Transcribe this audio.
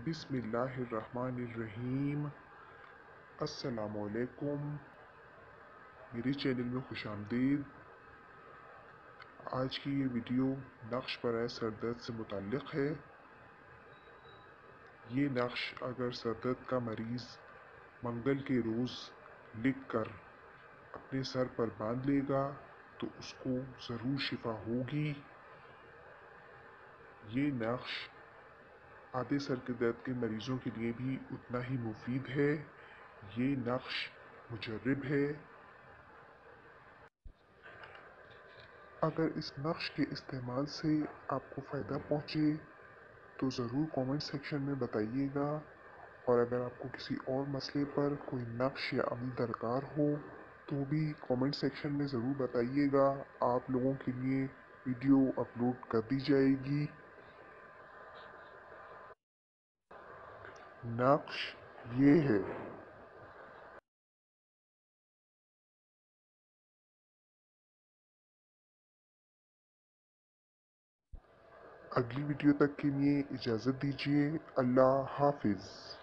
بسم اللہ الرحمن الرحیم۔ السلام علیکم، میرے چینل میں خوش آمدید۔ آج کی یہ ویڈیو نقش برائے سردرد سے متعلق ہے۔ یہ نقش اگر سردرد کا مریض منگل کے روز لکھ کر اپنے سر پر باندھ لے گا تو اس کو ضرور شفا ہوگی۔ یہ نقش آدھے سر کے درد کے مریضوں کے لیے بھی اتنا ہی مفید ہے۔ یہ نقش مجرب ہے۔ اگر اس نقش کے استعمال سے آپ کو فائدہ پہنچے تو ضرور کامنٹ سیکشن میں بتائیے گا، اور اگر آپ کو کسی اور مسئلے پر کوئی نقش یا عمل درکار ہو تو بھی کامنٹ سیکشن میں ضرور بتائیے گا۔ آپ لوگوں کے لیے ویڈیو اپلوڈ کر دی جائے گی۔ نقش یہ ہے۔ اگلی ویڈیو تک کے لیے اجازت دیجیے۔ اللہ حافظ۔